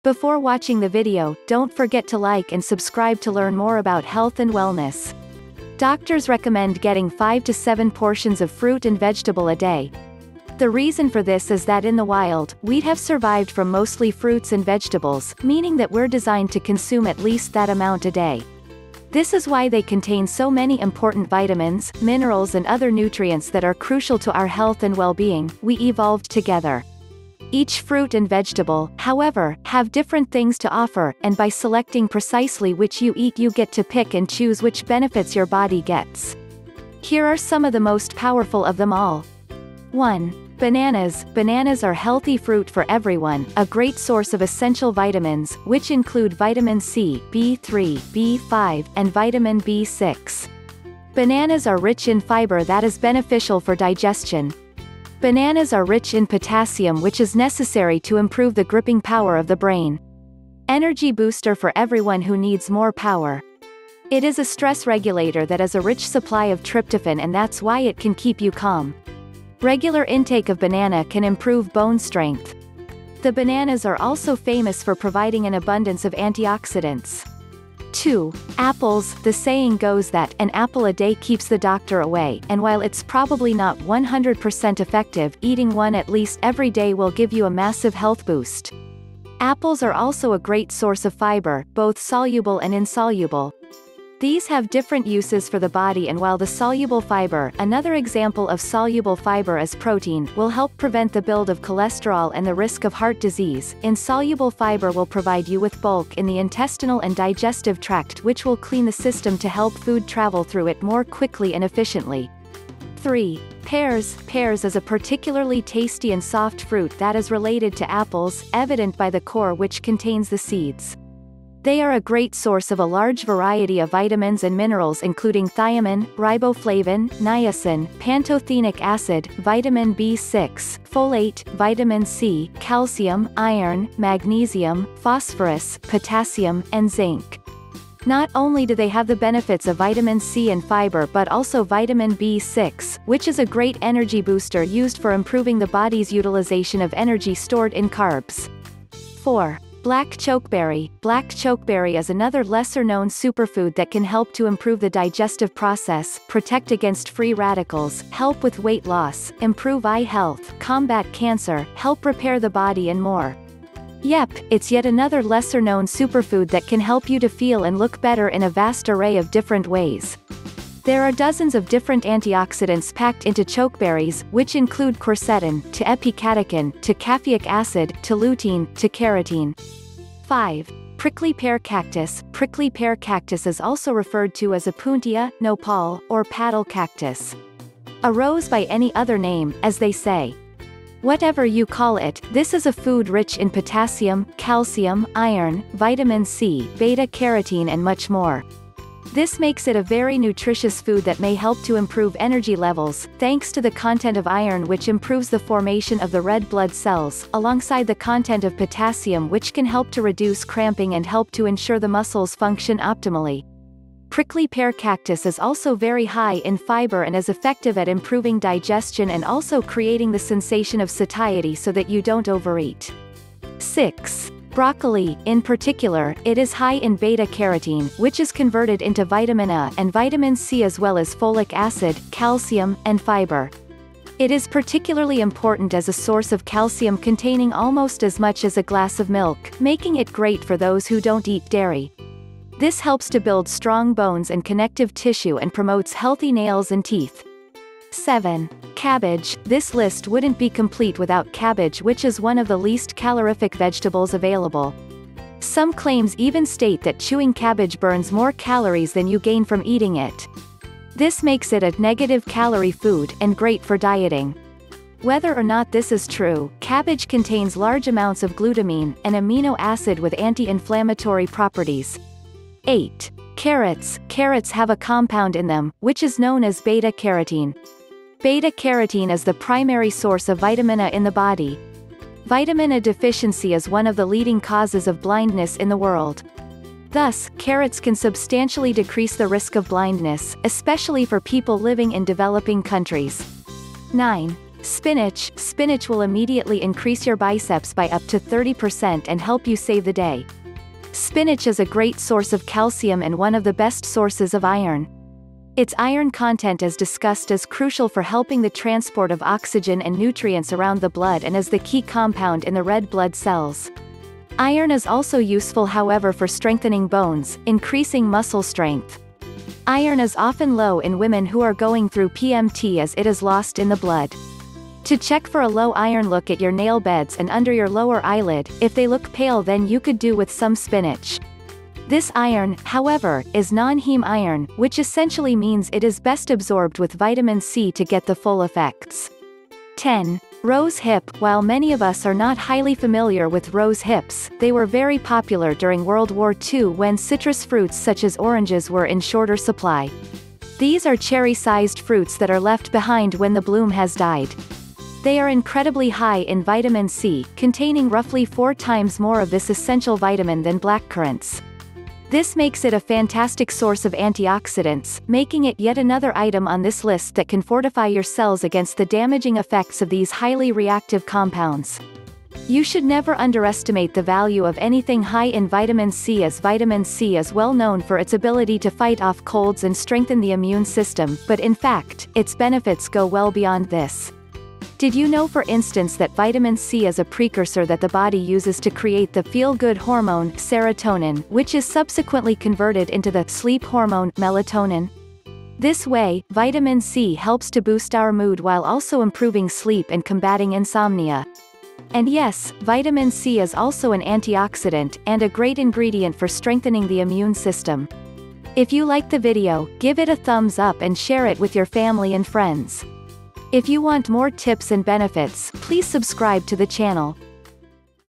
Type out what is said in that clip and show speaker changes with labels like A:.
A: Before watching the video, don't forget to like and subscribe to learn more about health and wellness. Doctors recommend getting 5 to 7 portions of fruit and vegetable a day. The reason for this is that in the wild, we'd have survived from mostly fruits and vegetables, meaning that we're designed to consume at least that amount a day. This is why they contain so many important vitamins, minerals and other nutrients that are crucial to our health and well-being. We evolved together. Each fruit and vegetable, however, have different things to offer, and by selecting precisely which you eat you get to pick and choose which benefits your body gets. Here are some of the most powerful of them all. 1. Bananas. Bananas are healthy fruit for everyone, a great source of essential vitamins, which include vitamin C, B3, B5, and vitamin B6. Bananas are rich in fiber that is beneficial for digestion. Bananas are rich in potassium, which is necessary to improve the gripping power of the brain. Energy booster for everyone who needs more power. It is a stress regulator that has a rich supply of tryptophan, and that's why it can keep you calm. Regular intake of banana can improve bone strength. The bananas are also famous for providing an abundance of antioxidants. 2. Apples. The saying goes that an apple a day keeps the doctor away, and while it's probably not 100% effective, eating one at least every day will give you a massive health boost. Apples are also a great source of fiber, both soluble and insoluble. These have different uses for the body, and while the soluble fiber, another example of soluble fiber is protein, will help prevent the build of cholesterol and the risk of heart disease, insoluble fiber will provide you with bulk in the intestinal and digestive tract, which will clean the system to help food travel through it more quickly and efficiently. 3. Pears. Pears is a particularly tasty and soft fruit that is related to apples, evident by the core which contains the seeds. They are a great source of a large variety of vitamins and minerals, including thiamine, riboflavin, niacin, pantothenic acid, vitamin B6, folate, vitamin C, calcium, iron, magnesium, phosphorus, potassium, and zinc. Not only do they have the benefits of vitamin C and fiber, but also vitamin B6, which is a great energy booster used for improving the body's utilization of energy stored in carbs. 4. Black chokeberry. Black chokeberry is another lesser-known superfood that can help to improve the digestive process, protect against free radicals, help with weight loss, improve eye health, combat cancer, help repair the body and more. Yep, it's yet another lesser-known superfood that can help you to feel and look better in a vast array of different ways. There are dozens of different antioxidants packed into chokeberries, which include quercetin, to epicatechin, to caffeic acid, to lutein, to carotene. 5. Prickly pear cactus. Prickly pear cactus is also referred to as Opuntia, nopal, or paddle cactus. A rose by any other name, as they say. Whatever you call it, this is a food rich in potassium, calcium, iron, vitamin C, beta-carotene and much more. This makes it a very nutritious food that may help to improve energy levels, thanks to the content of iron, which improves the formation of the red blood cells, alongside the content of potassium, which can help to reduce cramping and help to ensure the muscles function optimally. Prickly pear cactus is also very high in fiber and is effective at improving digestion and also creating the sensation of satiety so that you don't overeat. 6. Broccoli. In particular, it is high in beta-carotene, which is converted into vitamin A and vitamin C, as well as folic acid, calcium, and fiber. It is particularly important as a source of calcium, containing almost as much as a glass of milk, making it great for those who don't eat dairy. This helps to build strong bones and connective tissue and promotes healthy nails and teeth. 7. Cabbage. This list wouldn't be complete without cabbage, which is one of the least calorific vegetables available. Some claims even state that chewing cabbage burns more calories than you gain from eating it. This makes it a negative calorie food, and great for dieting. Whether or not this is true, cabbage contains large amounts of glutamine, an amino acid with anti-inflammatory properties. 8. Carrots. Carrots have a compound in them, which is known as beta-carotene. Beta-carotene is the primary source of vitamin A in the body. Vitamin A deficiency is one of the leading causes of blindness in the world. Thus, carrots can substantially decrease the risk of blindness, especially for people living in developing countries. 9. Spinach. Spinach will immediately increase your biceps by up to 30% and help you save the day. Spinach is a great source of calcium and one of the best sources of iron. Its iron content is discussed as crucial for helping the transport of oxygen and nutrients around the blood and is the key compound in the red blood cells. Iron is also useful, however, for strengthening bones, increasing muscle strength. Iron is often low in women who are going through PMT as it is lost in the blood. To check for a low iron, look at your nail beds and under your lower eyelid. If they look pale, then you could do with some spinach. This iron, however, is non-heme iron, which essentially means it is best absorbed with vitamin C to get the full effects. 10. Rose hip. While many of us are not highly familiar with rose hips, they were very popular during World War II when citrus fruits such as oranges were in shorter supply. These are cherry-sized fruits that are left behind when the bloom has died. They are incredibly high in vitamin C, containing roughly 4 times more of this essential vitamin than blackcurrants. This makes it a fantastic source of antioxidants, making it yet another item on this list that can fortify your cells against the damaging effects of these highly reactive compounds. You should never underestimate the value of anything high in vitamin C, as vitamin C is well known for its ability to fight off colds and strengthen the immune system, but in fact, its benefits go well beyond this. Did you know, for instance, that vitamin C is a precursor that the body uses to create the feel-good hormone, serotonin, which is subsequently converted into the sleep hormone, melatonin? This way, vitamin C helps to boost our mood while also improving sleep and combating insomnia. And yes, vitamin C is also an antioxidant, and a great ingredient for strengthening the immune system. If you liked the video, give it a thumbs up and share it with your family and friends. If you want more tips and benefits, please subscribe to the channel.